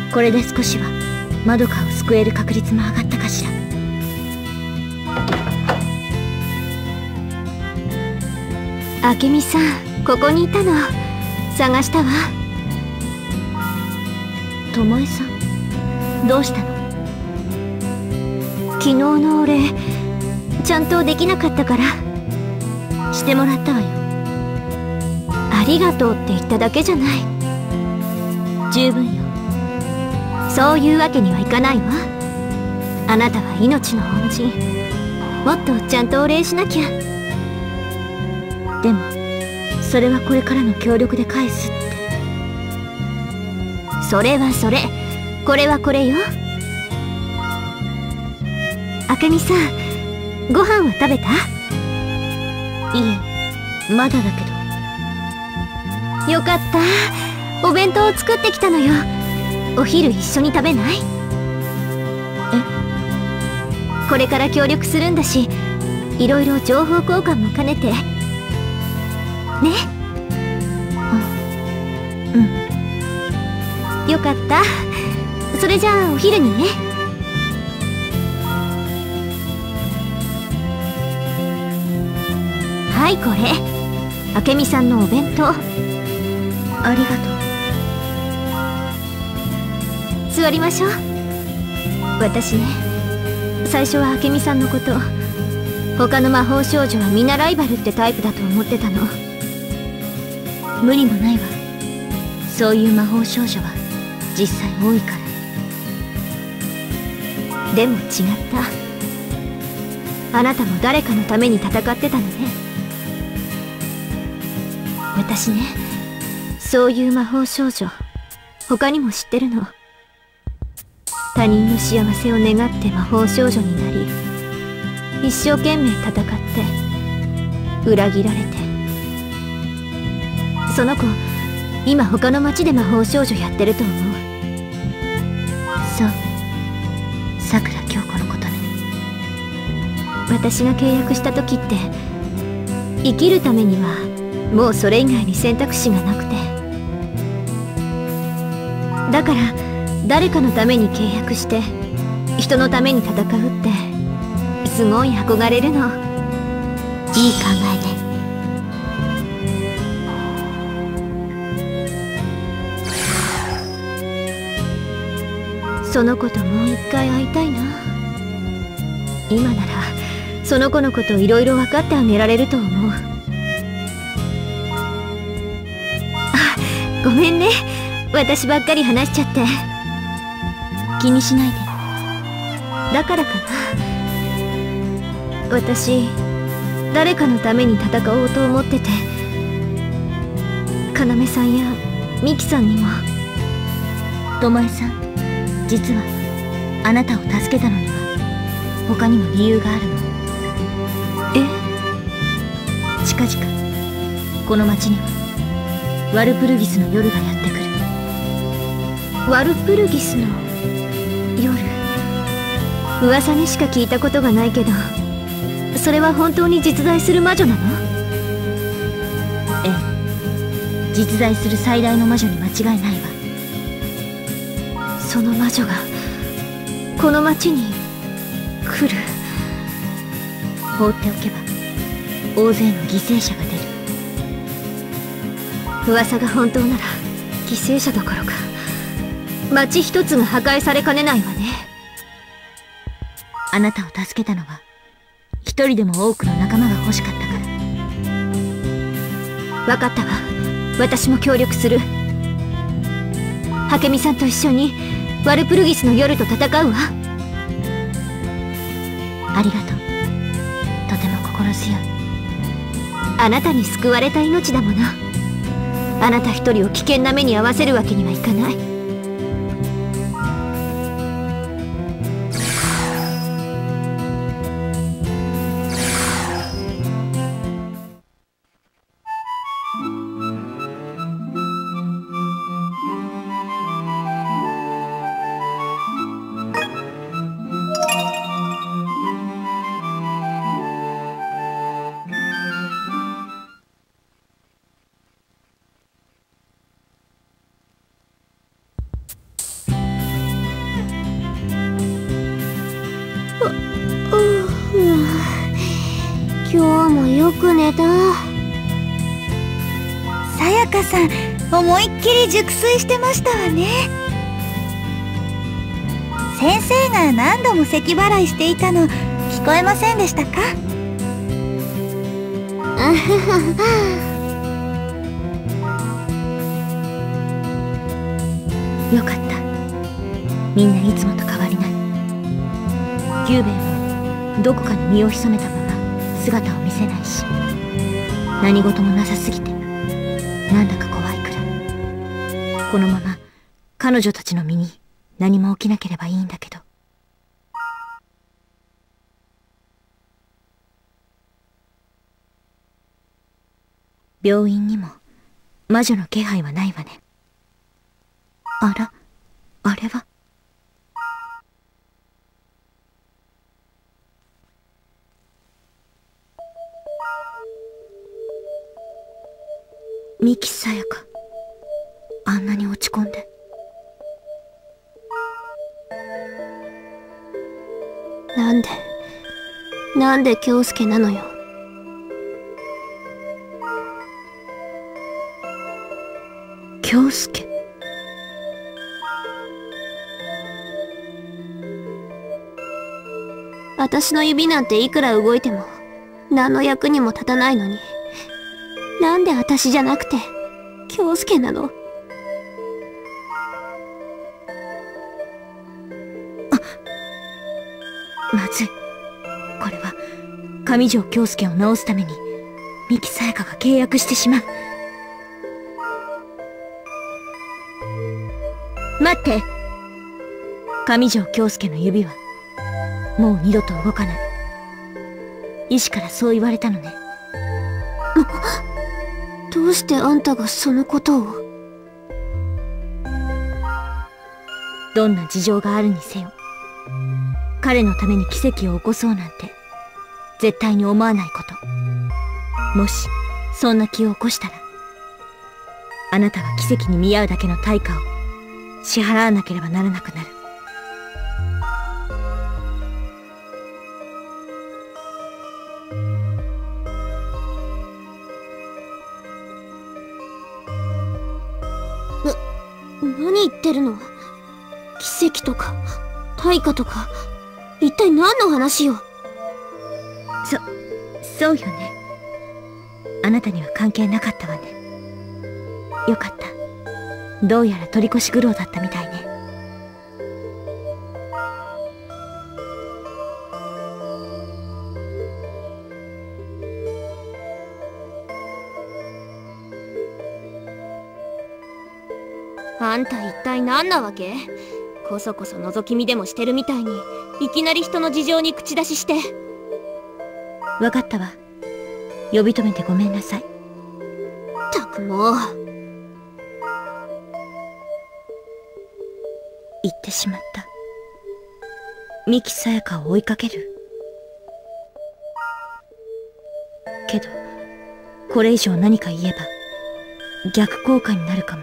これで少しはまどかを救える確率も上がったかしら。 明美さん、ここにいたの。探したわ。 巴さん、どうしたの？ 昨日のお礼ちゃんとできなかったからしてもらったわよ。 ありがとうって言っただけじゃない。 十分よ。 そういうわけにはいかないわ。あなたは命の恩人。もっとちゃんとお礼しなきゃ。 でもそれはこれからの協力で返すって。 それはそれ、これはこれよ。明美さん、ご飯は食べた？ いえ、まだだけど。 よかった。お弁当を作ってきたのよ。お昼一緒に食べない？ え？ これから協力するんだし、いろいろ情報交換も兼ねてね。 うん。 よかった。それじゃあお昼にね。はい、これ明美さんのお弁当。 ありがとう。座りましょう。私ね、最初は明美さんのこと、他の魔法少女は皆ライバルってタイプだと思ってたの。 無理もないわ。そういう魔法少女は実際多いから。 でも違った。あなたも誰かのために戦ってたのね。私ね、そういう魔法少女他にも知ってるの。他人の幸せを願って魔法少女になり、一生懸命戦って裏切られて、その子今他の町で魔法少女やってると思う。 そう、さくら京子のことね。 私が契約した時って生きるためにはもうそれ以外に選択肢がなくて、だから誰かのために契約して人のために戦うってすごい憧れるの。 いい考えね。 その子ともう一回会いたいな。今ならその子のこといろいろ分かってあげられると思う。あ、ごめんね、私ばっかり話しちゃって。 気にしないで。 だからかな、私誰かのために戦おうと思ってて、要さんやミキさんにも。 巴さん、実はあなたを助けたのには他にも理由があるの。近々この町にはワルプルギスの夜がやってくる。 ワルプルギスの夜？噂にしか聞いたことがないけど、それは本当に実在する魔女なの？ ええ、実在する最大の魔女に間違いないわ。 その魔女がこの町に来る？ 放っておけば大勢の犠牲者が出る。 噂が本当なら犠牲者どころか町一つが破壊されかねないわね。 あなたを助けたのは一人でも多くの仲間が欲しかったから。 分かったわ。私も協力する。明美さんと一緒にワルプルギスの夜と戦うわ。 ありがとう。とても心強い。 あなたに救われた命だもの。あなた一人を危険な目に遭わせるわけにはいかない。 今日もよく寝た。 さやかさん、思いっきり熟睡してましたわね。先生が何度も咳払いしていたの聞こえませんでしたか？よかった。みんないつもと変わりない。キューベイもどこかに身を潜めたまま姿を見せないし、何事もなさすぎてなんだか怖いくらい。このまま彼女たちの身に何も起きなければいいんだけど。病院にも魔女の気配はないわね。あら、あれは。三木さやか、あんなに落ち込んで。 なんで京介なのよ。 京介。 私の指なんていくら動いても何の役にも立たないのに、なんで私じゃなくて京介なの？ まずい。これは上条京介を治すために三木さやかが契約してしまう。待って。上条京介の指はもう二度と動かない。医師からそう言われたのね。 どうしてあんたがそのことを？ どんな事情があるにせよ、彼のために奇跡を起こそうなんて絶対に思わないこと。もしそんな気を起こしたら、あなたが奇跡に見合うだけの対価を支払わなければならなくなる。 何言ってるの？奇跡とか対価とか、一体何の話よ？ そうよね。あなたには関係なかったわね。よかった。どうやら取り越し苦労だったみたいね。 あんた一体何なわけ？こそこそ覗き見でもしてるみたいに、いきなり人の事情に口出しして。 わかったわ。呼び止めてごめんなさい。 ったくもう。 言ってしまった。三木さやかを追いかける。けど、これ以上何か言えば逆効果になるかも。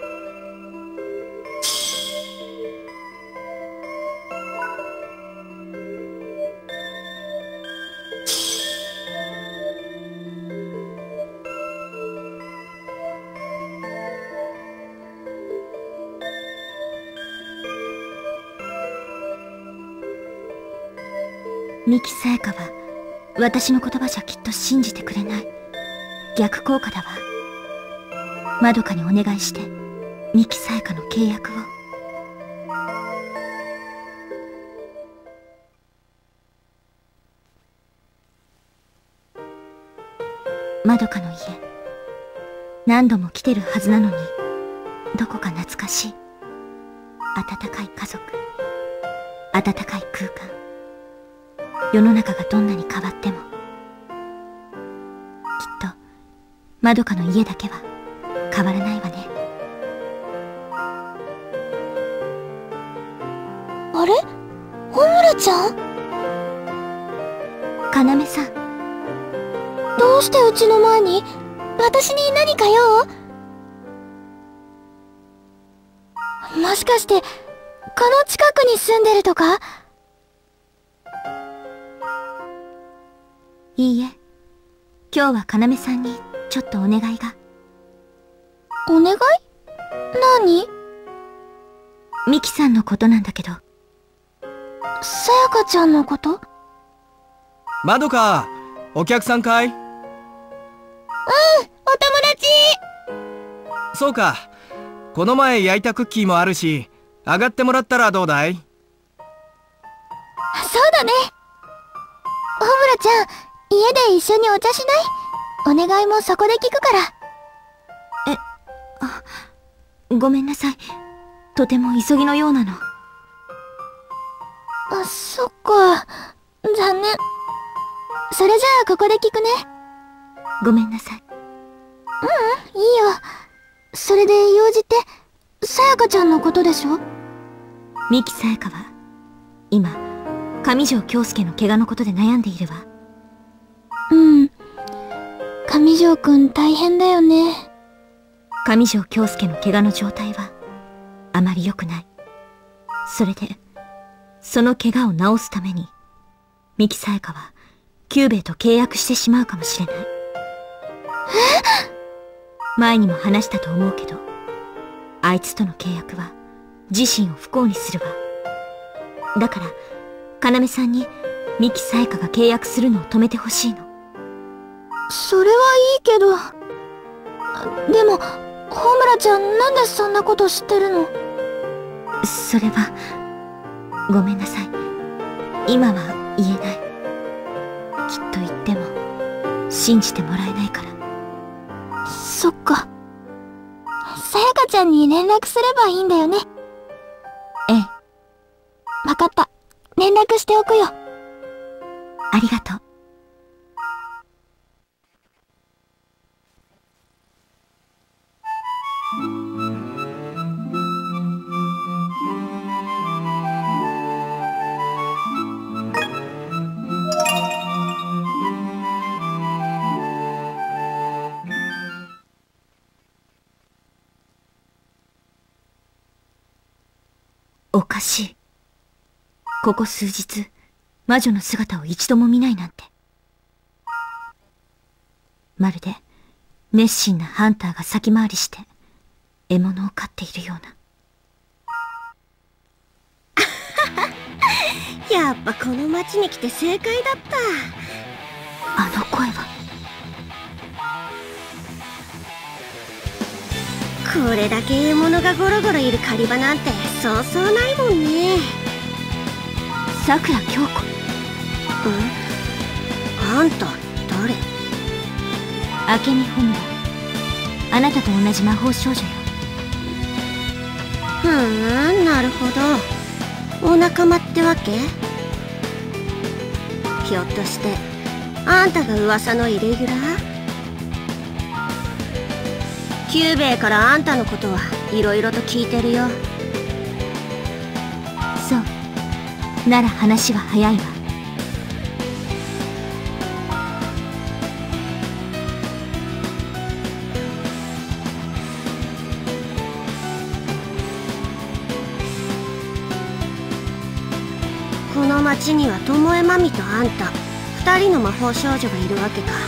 三木さやかは私の言葉じゃきっと信じてくれない。逆効果だわ。まどかにお願いして三木さやかの契約を。まどかの家、何度も来てるはずなのに、どこか懐かしい。温かい家族、温かい空間。世の中がどんなに変わっても、きっとまどかの家だけは変わらないわね。 あれ？穂村ちゃん？ 要さん。 どうしてうちの前に？私に何か用？もしかしてこの近くに住んでるとか？ いいえ、 今日は要さんにちょっとお願いが。 お願い？何？ ミキさんのことなんだけど。 さやかちゃんのこと？ まどか、お客さんかい？ お友達。 そうか。この前焼いたクッキーもあるし、上がってもらったらどうだい？ そうだね。ホムラちゃん、家で一緒にお茶しない？お願いもそこで聞くから。 ごめんなさい。とても急ぎのようなの。 そっか。残念。それじゃあここで聞くね。 ごめんなさい。 いいよ。それで用事って、さやかちゃんのことでしょ？ 三木さやかは、今、上条京介の怪我のことで悩んでいるわ。 上条くん大変だよね。 上条京介の怪我の状態は、あまり良くない。それで、その怪我を治すために、三木さやかは、キューベイと契約してしまうかもしれない。前にも話したと思うけど、あいつとの契約は、自身を不幸にするわ。だから、要さんに、三木さやかが契約するのを止めてほしいの。 それはいいけど。でも、ホムラちゃんなんでそんなこと知ってるの？ それは、ごめんなさい。今は言えない。きっと言っても、信じてもらえないから。 そっか。さやかちゃんに連絡すればいいんだよね。 ええ。 わかった。連絡しておくよ。 ありがとう。おかしい。ここ数日、魔女の姿を一度も見ないなんて。まるで、熱心なハンターが先回りして、獲物を飼っているような。やっぱこの町に来て正解だった。 あの声は。 これだけ獲物がゴロゴロいる狩り場なんてそうそうないもんね。 桜京子。 あんた誰？ 明美本田。あなたと同じ魔法少女よ。 なるほど。お仲間ってわけ？ひょっとしてあんたが噂のイレギュラー？キューベイからあんたのことはいろいろと聞いてるよ。 そう。なら話は早いわ。 この町には巴まみとあんた2人の魔法少女がいるわけか。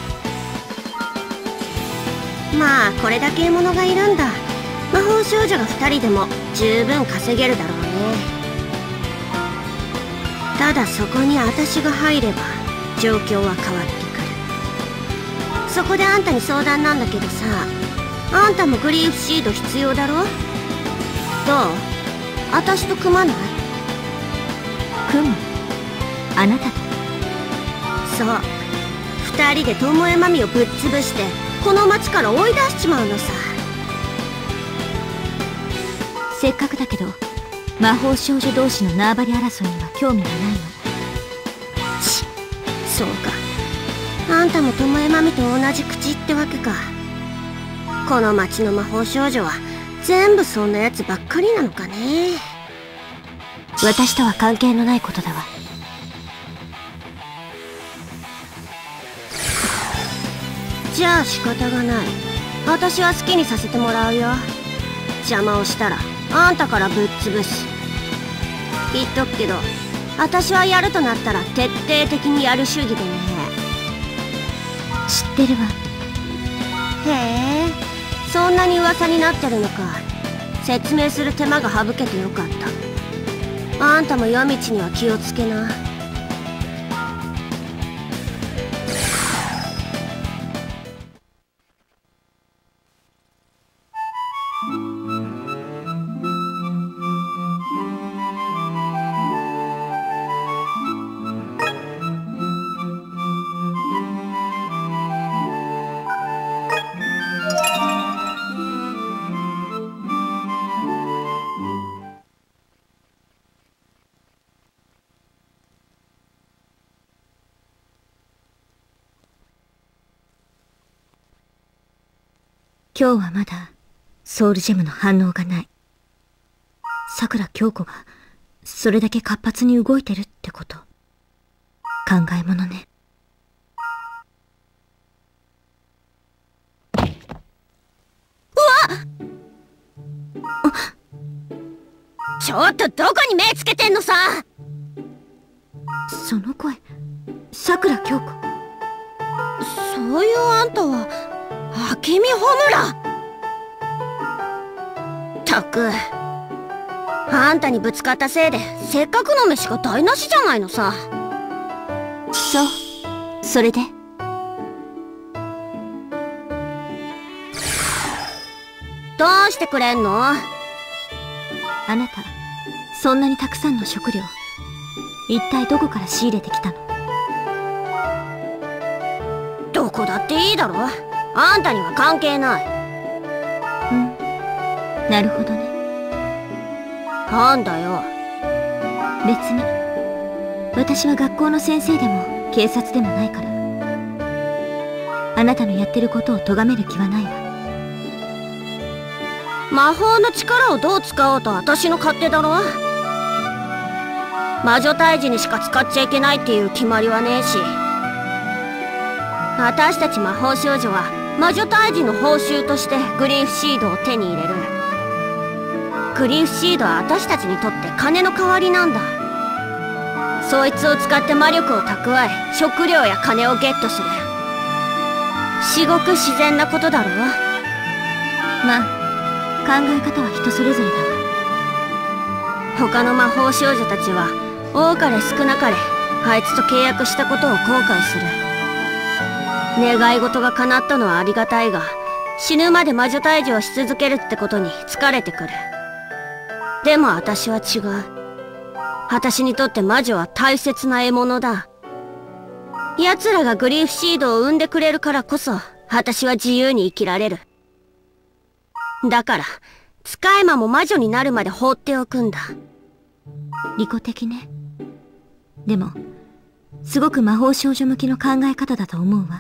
まあこれだけ獲物がいるんだ。魔法少女が2人でも十分稼げるだろうね。ただそこに私が入れば状況は変わってくる。そこであんたに相談なんだけどさ、あんたもグリーフシード必要だろ？どう？私と組まない？ 組む？あなたと？ そう。2人で巴まみをぶっ潰してこの町から追い出しちまうのさ。 せっかくだけど魔法少女同士の縄張り争いには興味がないの。 そうか。あんたも巴まみと同じ口ってわけか。この町の魔法少女は全部そんなやつばっかりなのかね。 私とは関係のないことだわ。 じゃあ仕方がない。私は好きにさせてもらうよ。邪魔をしたらあんたからぶっ潰す。言っとくけど、私はやるとなったら徹底的にやる主義でね。 知ってるわ。 へえ、そんなに噂になってるのか。説明する手間が省けてよかった。あんたも夜道には気をつけな。 今日はまだソウルジェムの反応がない。桜京子がそれだけ活発に動いてるってこと。考えものね。 ちょっとどこに目つけてんのさ。 その声、桜京子。 そういうあんたは明美穂村。ったく、あんたにぶつかったせいでせっかくの飯が台無しじゃないのさ。 そう、それでどうしてくれんの？ あなた、そんなにたくさんの食料、一体どこから仕入れてきたの？ どこだっていいだろ。あんたには関係ない。 うん、なるほどね。 なんだよ。 別に私は学校の先生でも警察でもないから、あなたのやってることを咎める気はないわ。 魔法の力をどう使おうと私の勝手だろ。魔女退治にしか使っちゃいけないっていう決まりはねえし、私たち魔法少女は魔女退治の報酬としてグリーフシードを手に入れる。グリーフシードは私たちにとって金の代わりなんだ。そいつを使って魔力を蓄え、食料や金をゲットする。至極自然なことだろ。 まあ考え方は人それぞれだわ。 他の魔法少女たちは多かれ少なかれあいつと契約したことを後悔する。願い事が叶ったのはありがたいが、死ぬまで魔女退治をし続けるってことに疲れてくる。でも私は違う。私にとって魔女は大切な獲物だ。奴らがグリーフシードを生んでくれるからこそ私は自由に生きられる。だから使い魔も魔女になるまで放っておくんだ。 利己的ね。でもすごく魔法少女向きの考え方だと思うわ。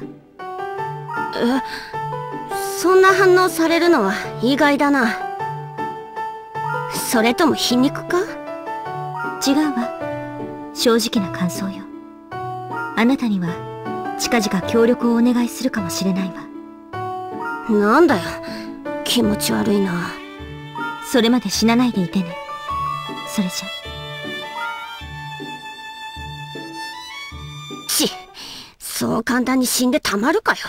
そんな反応されるのは意外だな。それとも皮肉か？ 違うわ。正直な感想よ。あなたには近々協力をお願いするかもしれないわ。 なんだよ、気持ち悪いな。 それまで死なないでいてね。それじゃ。 そう簡単に死んでたまるかよ。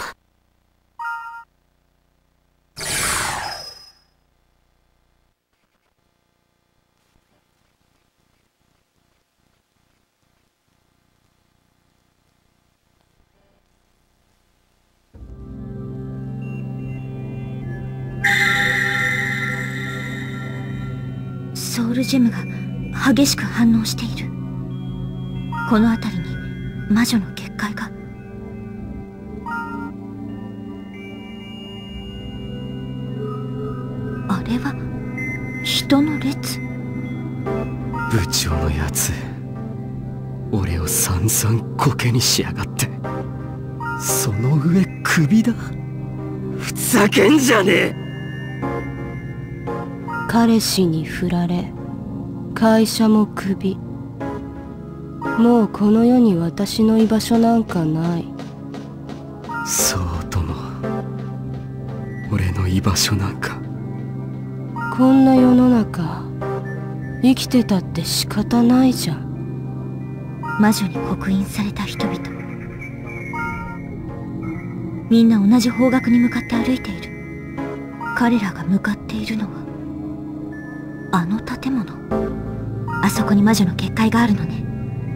ソウルジェムが激しく反応している。この辺りに魔女の結界が。あれは人の列。 部長のやつ、俺を散々コケにしやがって。その上首だ。ふざけんじゃねえ。 彼氏に振られ会社もクビ。もうこの世に私の居場所なんかない。 そうとも、俺の居場所なんか。 こんな世の中生きてたって仕方ないじゃん。 魔女に刻印された人々。 みんな同じ方角に向かって歩いている。彼らが向かっているのはあの建物。あそこに魔女の結界があるのね。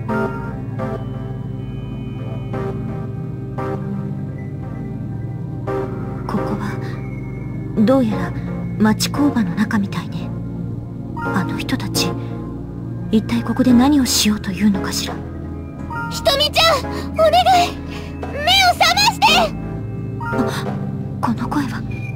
ここはどうやら町工場の中みたいね。あの人たち一体ここで何をしようというのかしら。 ひとみちゃん、お願い、目を覚まして。 あ、この声は。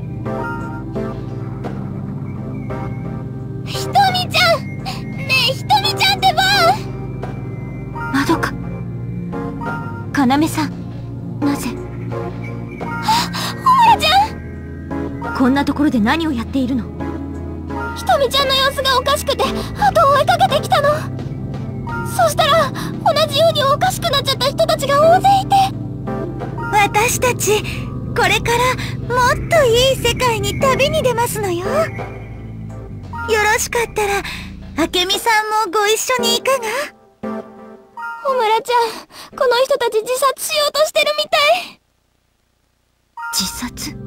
ひとみちゃん、ねえひとみちゃんってば。 まどか、かなめさん、なぜ。 ほむらちゃん、 こんなところで何をやっているの。 ひとみちゃんの様子がおかしくて後を追いかけてきたの。そしたら同じようにおかしくなっちゃった人たちが大勢いて。 私たちこれからもっといい世界に旅に出ますのよ。よろしかったら明美さんもご一緒にいかが。 ほむらちゃん、この人たち自殺しようとしてるみたい。 自殺。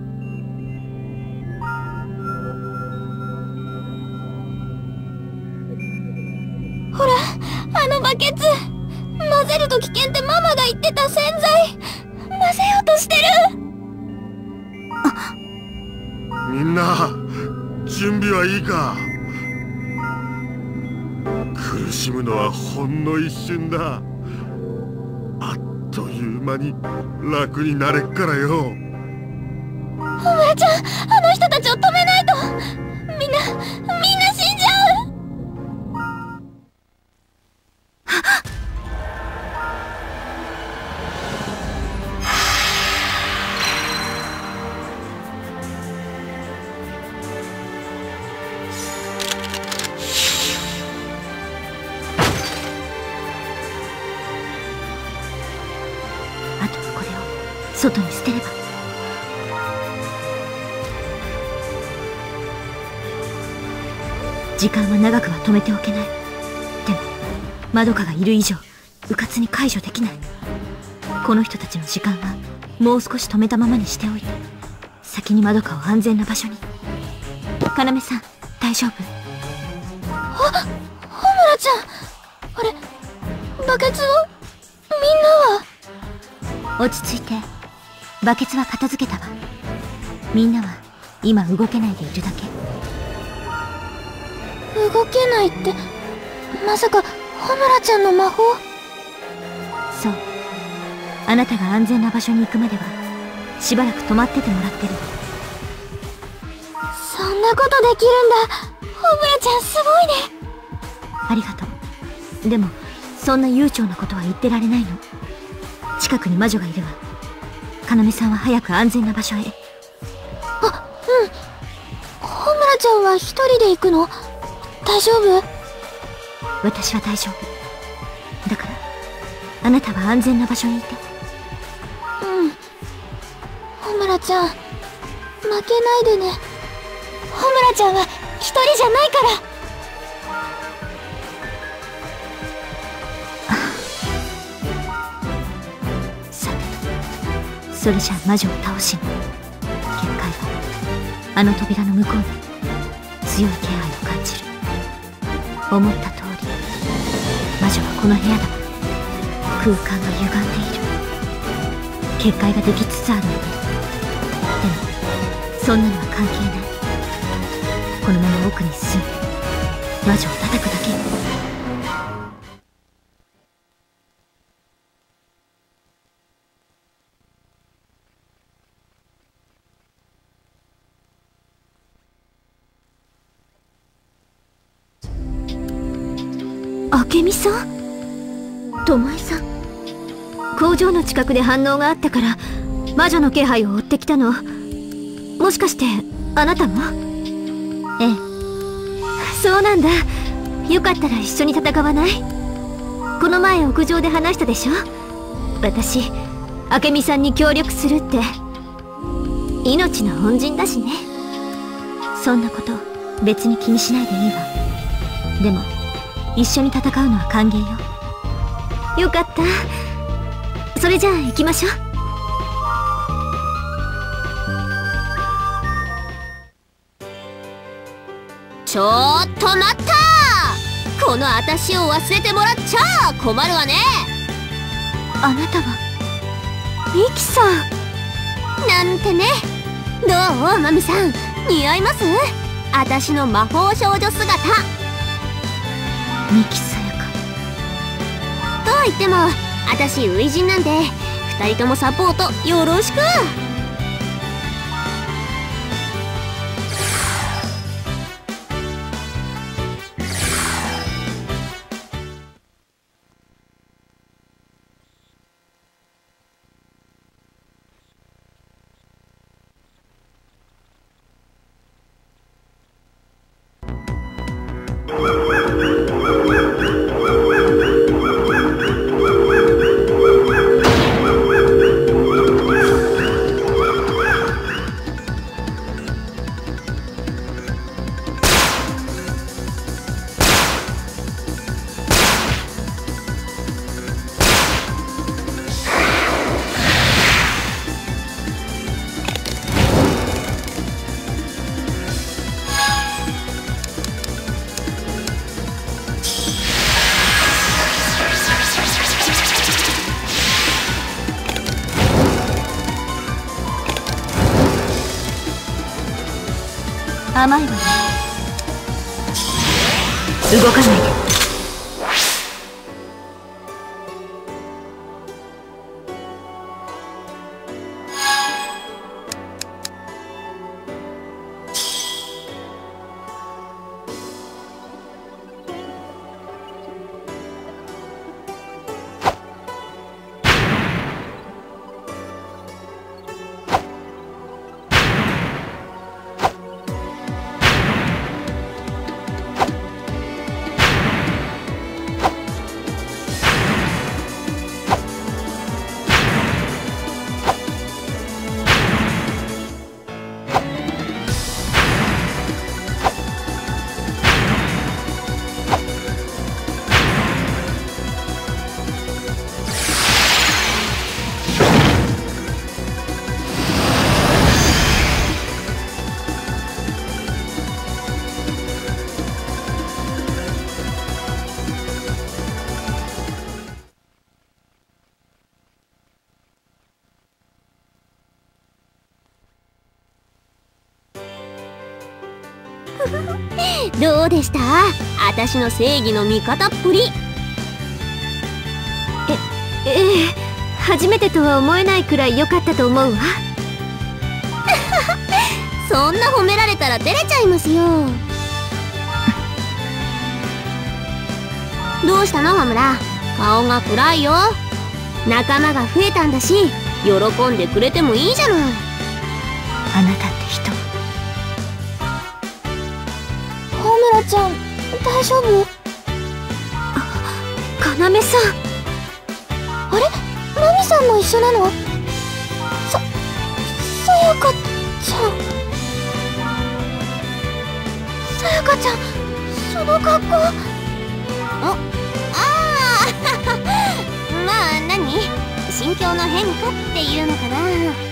ほら、あのバケツ、混ぜると危険ってママが言ってた洗剤、混ぜようとしてる。 みんな準備はいいか。苦しむのはほんの一瞬だ。あっという間に楽になれっからよ。 ほむらちゃん、あの人たちを止めないと。みんな死んじゃう。 あとはこれを外に捨てれば。時間は長くは止めておけない。でもまどかがいる以上迂闊に解除できない。この人たちの時間はもう少し止めたままにしておいて、先にまどかを安全な場所に。かなめさん、大丈夫？ ほむらちゃん、あれ、バケツをみんなは。 落ち着いて。バケツは片付けたわ。みんなは今動けないでいるだけ。 動けないって、まさかほむらちゃんの魔法。 そう、あなたが安全な場所に行くまではしばらく止まっててもらってる。 そんなことできるんだ。ほむらちゃんすごいね。 ありがとう。でもそんな悠長なことは言ってられないの。近くに魔女がいるわ。かなめさんは早く安全な場所へ。 あ、うん。ほむらちゃんは一人で行くの？大丈夫？ 私は大丈夫だから、あなたは安全な場所にいて。 うん。ほむらちゃん、負けないでね。ほむらちゃんは一人じゃないから。 さてと、それじゃあ魔女を倒しに。結界はあの扉の向こうに強い気配を感じる。思った通り魔女はこの部屋だわ。空間が歪んでいる。結界ができつつあるのね。でもそんなのは関係ない。このまま奥に進んで魔女を叩くだけ。明美さん？巴さん？工場の近くで反応があったから魔女の気配を追ってきたの。もしかしてあなたも？ええ。そうなんだ。よかったら一緒に戦わない？この前屋上で話したでしょ？私明美さんに協力するって。命の恩人だしね。そんなこと別に気にしないでいいわ。でも一緒に戦うのは歓迎よ。よかった。それじゃあ行きましょう。 ちょっと待った。この私を忘れてもらっちゃ困るわね。 あなたはミキさんなんてね。どうマミさん、似合います？私の魔法少女姿。 ミキさやかとは言っても私初陣なんで、2人ともサポートよろしく。 甘いわね。動かないで。 どうでした？私の正義の味方っぷり。 初めてとは思えないくらい良かったと思うわ。 そんな褒められたら照れちゃいますよ。どうしたの羽村、顔が暗いよ。仲間が増えたんだし、喜んでくれてもいいじゃない。 あなたって人。 羽村ちゃん、大丈夫？ 要さん。 あれ？マミさんも一緒なの？さやかちゃん。さやかちゃん、その格好。 まあ何？心境の変化っていうのかな。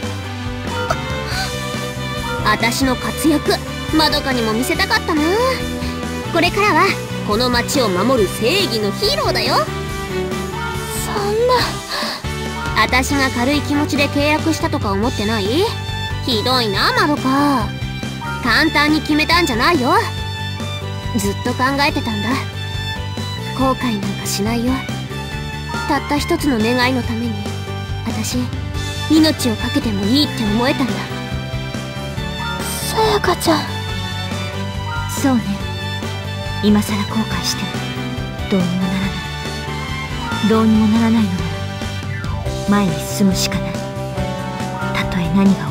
私の活躍、まどかにも見せたかったな。これからはこの町を守る正義のヒーローだよ。 そんな。 私が軽い気持ちで契約したとか思ってない？ひどいなまどか。簡単に決めたんじゃないよ。ずっと考えてたんだ。後悔なんかしないよ。たった一つの願いのために私命を懸けてもいいって思えたんだ。 さやかちゃん。 そうね。今さら後悔してもどうにもならない。どうにもならないのなら前に進むしかない。たとえ何が